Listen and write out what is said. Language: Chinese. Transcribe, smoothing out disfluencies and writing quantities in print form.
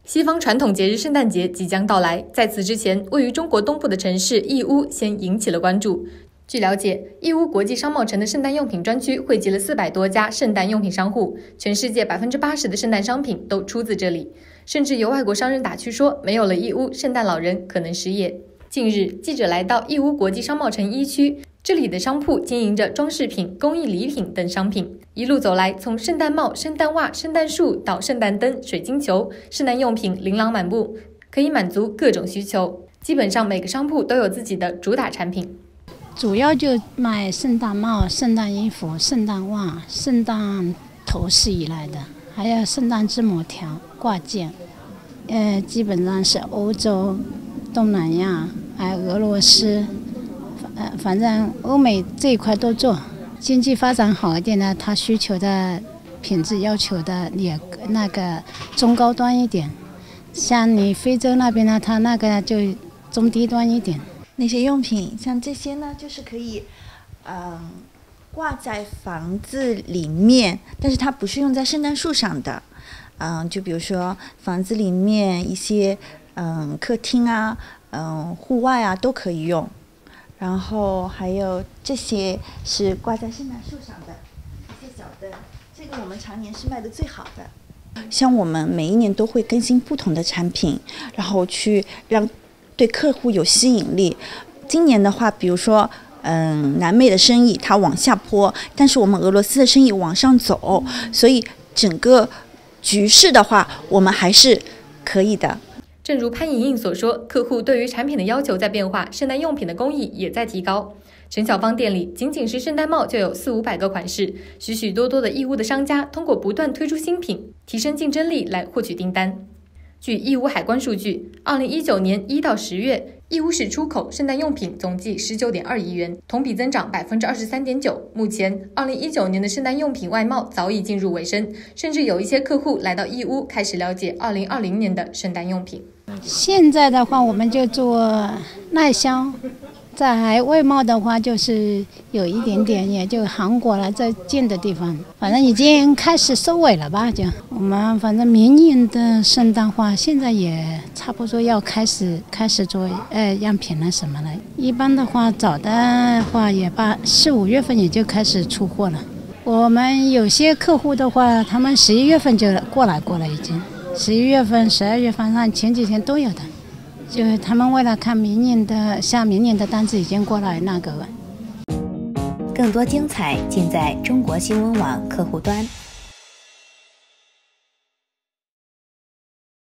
西方传统节日圣诞节即将到来，在此之前，位于中国东部的城市义乌先引起了关注。据了解，义乌国际商贸城的圣诞用品专区汇集了400多家圣诞用品商户，全世界80%的圣诞商品都出自这里。甚至有外国商人打趣说，没有了义乌，圣诞老人可能失业。近日，记者来到义乌国际商贸城1区，这里的商铺经营着装饰品、工艺礼品等商品。一路走来，从圣诞帽、圣诞袜、圣诞树到圣诞灯、水晶球，圣诞用品琳琅满目，可以满足各种需求。基本上每个商铺都有自己的主打产品。 主要就卖圣诞帽、圣诞衣服、圣诞袜、圣诞头饰一类的，还有圣诞字母条、挂件。基本上是欧洲、东南亚，还有俄罗斯，反正欧美这一块都做。经济发展好一点呢，它需求的品质要求的也那个中高端一点。像你非洲那边呢，它那个就中低端一点。 那些用品像这些呢，就是可以挂在房子里面，但是它不是用在圣诞树上的。就比如说房子里面一些客厅啊，户外啊都可以用。然后还有这些是挂在圣诞树上的一些小灯，这个我们常年是卖的最好的。像我们每一年都会更新不同的产品，然后去让对客户有吸引力。今年的话，比如说南美的生意它往下坡，但是我们俄罗斯的生意往上走，所以整个局势的话我们还是可以的。 正如潘莹莹所说，客户对于产品的要求在变化，圣诞用品的工艺也在提高。陈小芳店里仅仅是圣诞帽就有400-500个款式，许许多多的义乌的商家通过不断推出新品，提升竞争力来获取订单。据义乌海关数据，2019年1到10月，义乌市出口圣诞用品总计19.2亿元，同比增长23.9%。目前，2019年的圣诞用品外贸早已进入尾声，甚至有一些客户来到义乌，开始了解2020年的圣诞用品。 现在的话，我们就做耐销。在外贸的话，就是有一点点，也就韩国了这近的地方，反正已经开始收尾了吧？就我们反正明年的圣诞花现在也差不多要开始做样品了什么了。一般的话，早的话也4、5月份也就开始出货了。我们有些客户的话，他们11月份就过来已经，11月份、12月份上前几天都有的。就是他们为了看明年的单子已经过来那个了。 更多精彩尽在中国新闻网客户端。